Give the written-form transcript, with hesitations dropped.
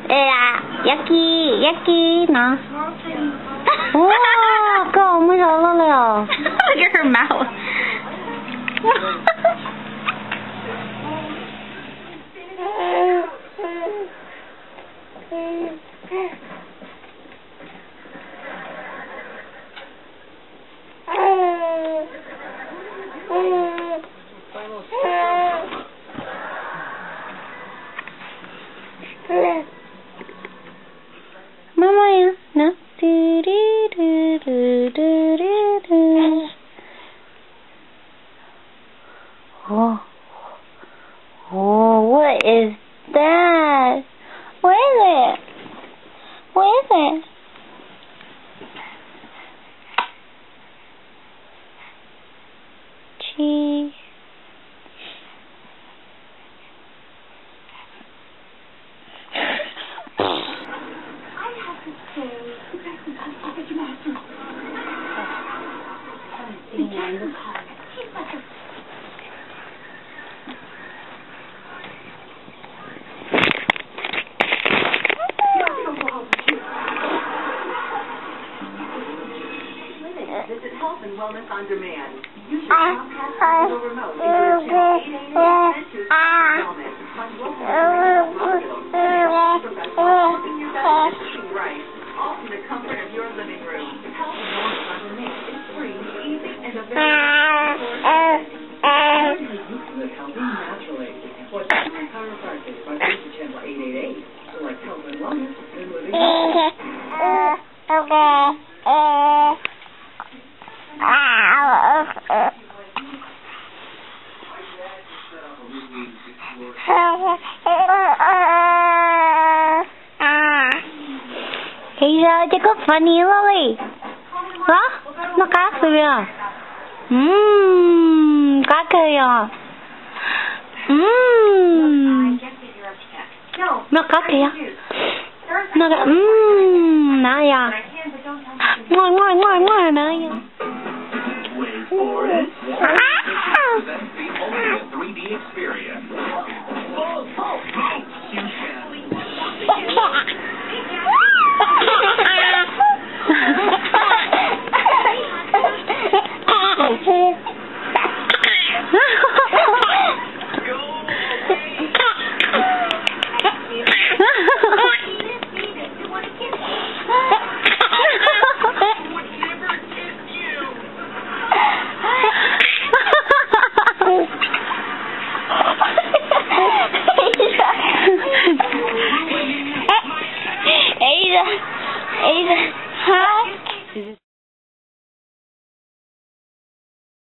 Yucky, no. Wow, go, mới rồi lo leo. Look at her mouth. Mama, no. Do do do do do do do. Oh, what is that? What is it? What is it? Cheese. Visit Health and Wellness on Demand. Use your Comcast digital remote and go to channel 888 and choose Wellness. Fund local hospitals. Professionals helping your best getting right. All from the comfort of your living room. Health and Wellness on Demand is free, easy, and available. You can live healthy naturally. Watch your chiropractic by going to channel 888. Select Health and Wellness and living healthy. Asia, chứ có funny Lily. Hả? Nó cá kìa. Cá kìa. Nó cá kìa. Nó kìa. Nè ya. Ngoài nè ya. That's the ultimate 3D experience. Ada, huh?